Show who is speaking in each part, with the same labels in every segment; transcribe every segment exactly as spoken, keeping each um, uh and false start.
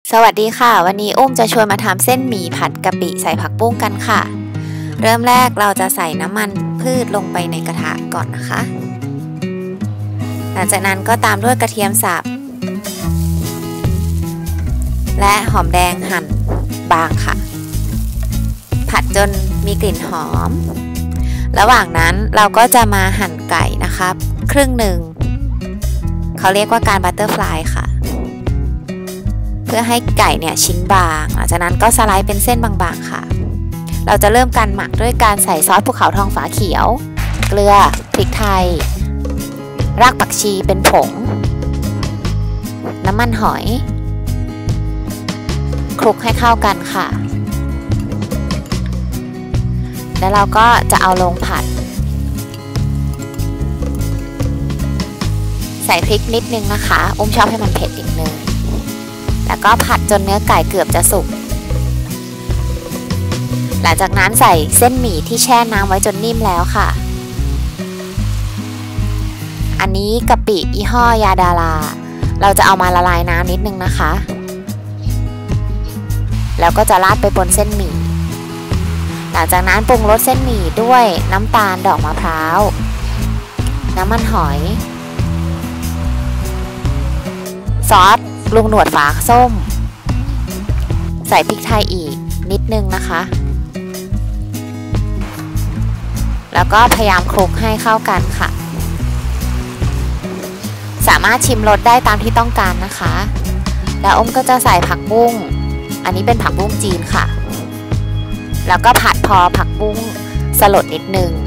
Speaker 1: สวัสดีค่ะวันนี้อุ้มจะชวนมาทำเส้นหมี่ผัดกะปิใส่ผักบุ้งกันค่ะเริ่มแรกเราจะใส่น้ำมันพืชลงไปในกระทะก่อนนะคะหลังจากนั้นก็ตามด้วยกระเทียมสับและหอมแดงหั่นบางค่ะผัดจนมีกลิ่นหอมระหว่างนั้นเราก็จะมาหั่นไก่นะคะครึ่งหนึ่งเขาเรียกว่าการบัตเตอร์ฟลายค่ะเพื่อให้ไก่เนี่ยชิ้นบางหลังจากนั้นก็สไลด์เป็นเส้นบางๆค่ะเราจะเริ่มการหมักด้วยการใส่ซอสภูเขาทองฝาเขียวเกลือพริกไทยรากผักชีเป็นผงน้ำมันหอยคลุกให้เข้ากันค่ะแล้วเราก็จะเอาลงผัดใส่พริกนิดนึงนะคะอุ้มชอบให้มันเผ็ดอีกนึงแล้วก็ผัดจนเนื้อไก่เกือบจะสุกหลังจากนั้นใส่เส้นหมี่ที่แช่น้ำไว้จนนิ่มแล้วค่ะอันนี้กะปิยี่ห้อยาดาราเราจะเอามาละลายน้ำนิดนึงนะคะแล้วก็จะราดไปบนเส้นหมี่หลังจากนั้นปรุงรสเส้นหมี่ด้วยน้ำตาลดอกมะพร้าวน้ำมันหอยซอสลุงหนวดฝาส้มใส่พริกไทยอีกนิดนึงนะคะแล้วก็พยายามคลุกให้เข้ากันค่ะสามารถชิมรสได้ตามที่ต้องการนะคะแล้วอ้มก็จะใส่ผักบุ้งอันนี้เป็นผักบุ้งจีนค่ะแล้วก็ผัดพอผักบุ้งสลดนิดนึง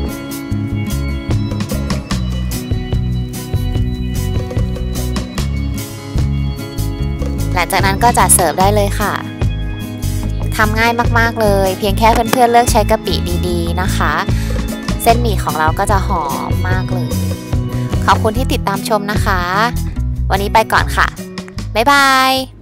Speaker 1: หลังจากนั้นก็จะเสิร์ฟได้เลยค่ะทำง่ายมากๆเลยเพียงแค่เพื่อนๆเลือกใช้กะปิดีๆนะคะเส้นหมี่ของเราก็จะหอมมากเลยขอบคุณที่ติดตามชมนะคะวันนี้ไปก่อนค่ะบ๊ายบาย